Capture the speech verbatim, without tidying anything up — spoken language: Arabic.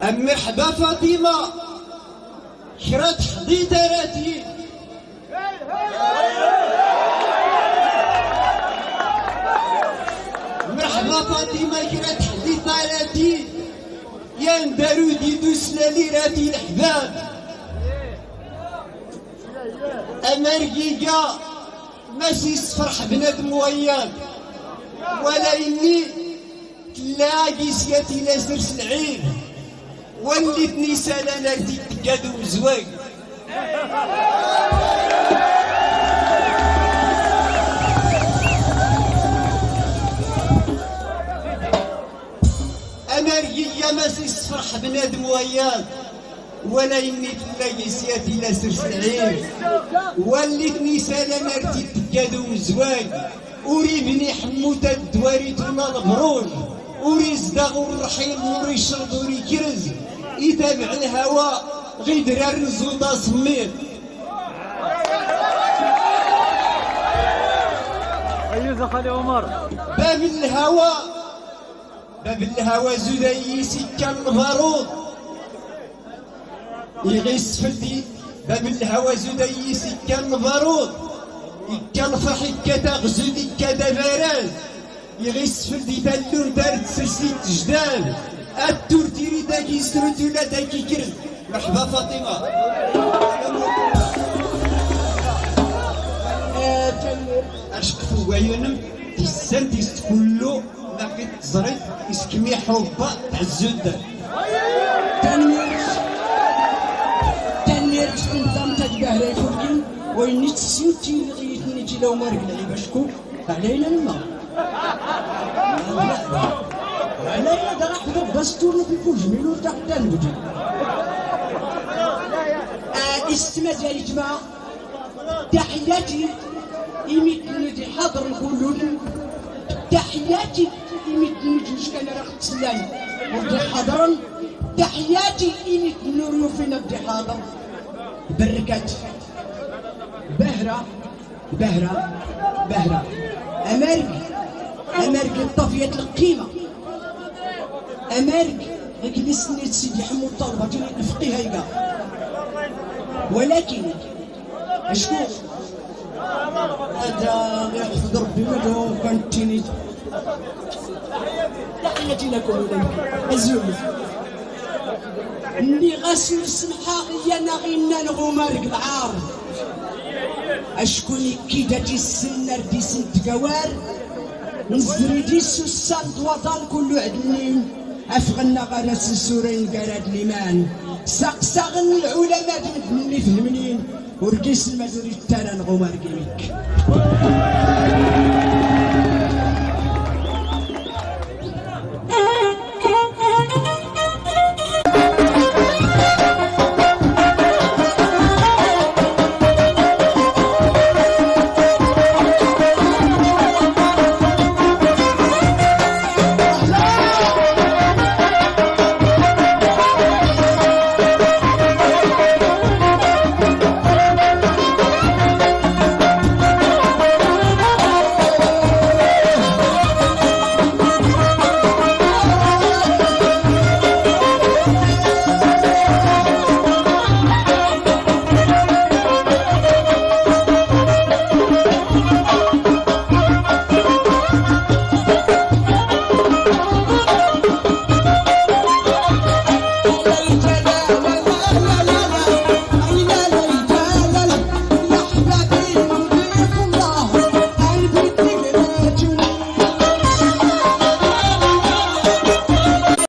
أم مرحبا فاطمة كرا تحضي تراتي مرحبا فاطمة كرا تحضي تراتي يا ندارو ديدو سلالي راتي الحباب أمريكا ماشي صفرح بنادم وياك ولا إني تلاقي سياتي لا سرس العين وليتني سالا نردي تكادو مزواج أمريكا ماشي صفرح بنادم وياك ولا إني تلاقي سياتي لا سرس العين وليتني سالا نردي تكادو مزواج أوري بني حموتة الدواري تونا البروج أوري زداغ الرحيل أوري الشرط أوري كرز يتابع الهواء غيدرا الرزوطة سمير أيوة خالي عمر باب الهواء باب الهواء زداي سكة البارود يغيس فلدي باب الهواء زداي سكة البارود يكالفح كدا غزودي كدا فراز يغيس فلدي تالون دارت سلسلة جدال التور تيري داكي سرودو لا داكي كرز مرحبا فاطمة أشكفو وعيونم تيسان تيست كلو ما كتزريت اسكمي حوبا تاع الزودة تنيرش تنيرش كنت تتباهى يفرقين ويني تسيوتي لغيتني تي لو مارك العيبة شكون علينا الماء علينا دا راح تضرب باستور في كل جميل وتحت البدي استمع يا جماعة تحياتي يمكن دي حاضر الكلون تحياتي يمكن جوج كان راه تسلم ودي حاضرا تحياتي يمكن نوريو فينا بدي حاضر بركات بهرة بهرة بهرة أمريكا أمريكا طفيت القيمة أمريكا جلس نيت سيدي حمود طلبة جيني نفقيها يقا ولكن أشكو هذا يحفظ ربي مدهو كانت تيني تحياتي لكم ولكن أزول اللي غاسل السمحة يا نغينا نغومارك العار أشكوني كيداتي السنة ردي سنت قوار نزري دي السوسان وطن كله عدنين أفغنا غرس السورين قراد ليمان سقساغن العلماء اللي فهمنين ورقيس المدوري التانا نغومار قيمك